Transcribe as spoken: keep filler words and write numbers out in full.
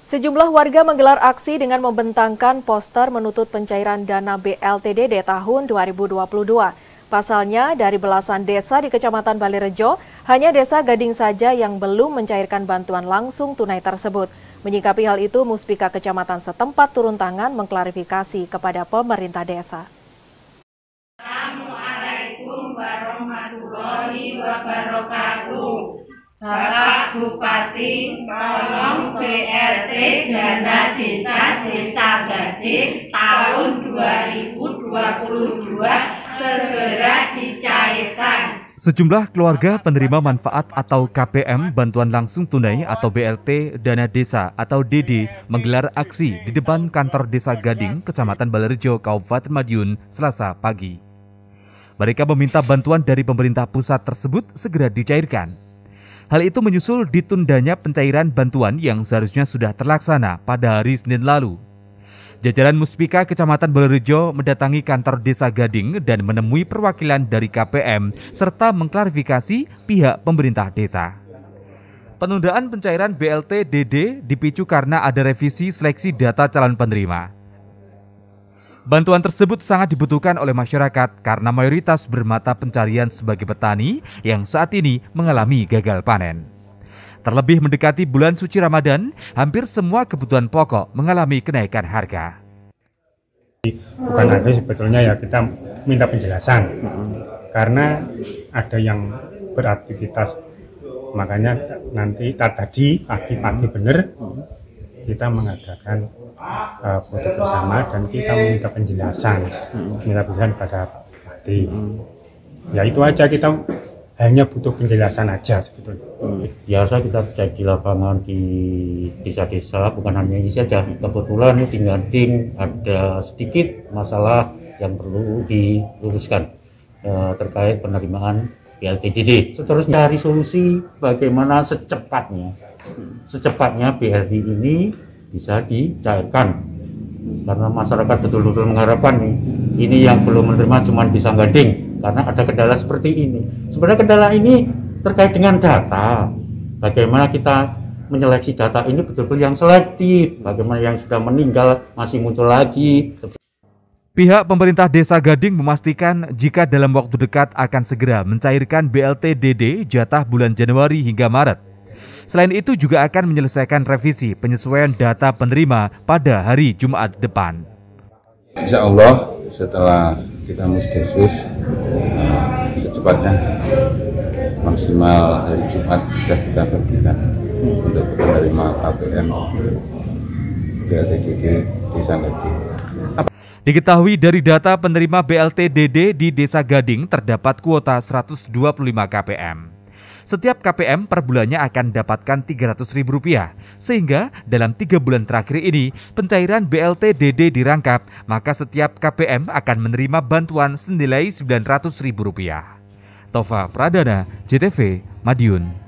Sejumlah warga menggelar aksi dengan membentangkan poster menuntut pencairan dana B L T D D tahun dua ribu dua puluh dua. Pasalnya, dari belasan desa di Kecamatan Balirejo, hanya Desa Gading saja yang belum mencairkan bantuan langsung tunai tersebut. Menyikapi hal itu, Muspika Kecamatan setempat turun tangan mengklarifikasi kepada pemerintah desa. Assalamualaikum warahmatullahi wabarakatuh. Bapak Bupati, tolong B L T dana desa Desa Gading tahun dua ribu dua puluh dua segera dicairkan. Sejumlah keluarga penerima manfaat atau K P M bantuan langsung tunai atau B L T dana desa atau D D menggelar aksi di depan kantor Desa Gading, Kecamatan Balirejo, Kabupaten Madiun, Selasa pagi. Mereka meminta bantuan dari pemerintah pusat tersebut segera dicairkan. Hal itu menyusul ditundanya pencairan bantuan yang seharusnya sudah terlaksana pada hari Senin lalu. Jajaran Muspika Kecamatan Balirejo mendatangi kantor Desa Gading dan menemui perwakilan dari K P M serta mengklarifikasi pihak pemerintah desa. Penundaan pencairan B L T D D dipicu karena ada revisi seleksi data calon penerima. Bantuan tersebut sangat dibutuhkan oleh masyarakat karena mayoritas bermata pencarian sebagai petani yang saat ini mengalami gagal panen. Terlebih mendekati bulan suci Ramadan, hampir semua kebutuhan pokok mengalami kenaikan harga. Bukan ada sebetulnya ya kita minta penjelasan, karena ada yang beraktivitas, makanya nanti tadi pagi-pagi benar kita mengadakan uh, foto bersama dan kita meminta penjelasan, minta penjelasan pada Bupati. Ya itu aja, kita hanya butuh penjelasan aja sebetulnya. Biasa kita cek di lapangan di desa-desa, bukan hanya ini saja. Kebetulan di Gading ada sedikit masalah yang perlu diluruskan eh, terkait penerimaan B L T D D. Seterusnya cari solusi bagaimana secepatnya, secepatnya B L T ini bisa dicairkan. Karena masyarakat betul-betul mengharapkan nih, ini yang belum menerima cuma Desa Gading, karena ada kendala seperti ini. Sebenarnya kendala ini terkait dengan data. Bagaimana kita menyeleksi data ini betul-betul yang selektif, bagaimana yang sudah meninggal masih muncul lagi. Pihak pemerintah Desa Gading memastikan jika dalam waktu dekat akan segera mencairkan B L T D D jatah bulan Januari hingga Maret. Selain itu juga akan menyelesaikan revisi penyesuaian data penerima pada hari Jumat depan. Insya Allah setelah kita musdesus uh, secepatnya maksimal hari Jumat sudah kita bagikan untuk penerima K P M B L T D D Desa Gading. Diketahui dari data penerima B L T D D di Desa Gading terdapat kuota seratus dua puluh lima K P M. Setiap K P M per bulannya akan mendapatkan tiga ratus ribu rupiah, sehingga dalam tiga bulan terakhir ini pencairan B L T D D dirangkap, maka setiap K P M akan menerima bantuan senilai sembilan ratus ribu rupiah. Tova Pradana, J T V, Madiun.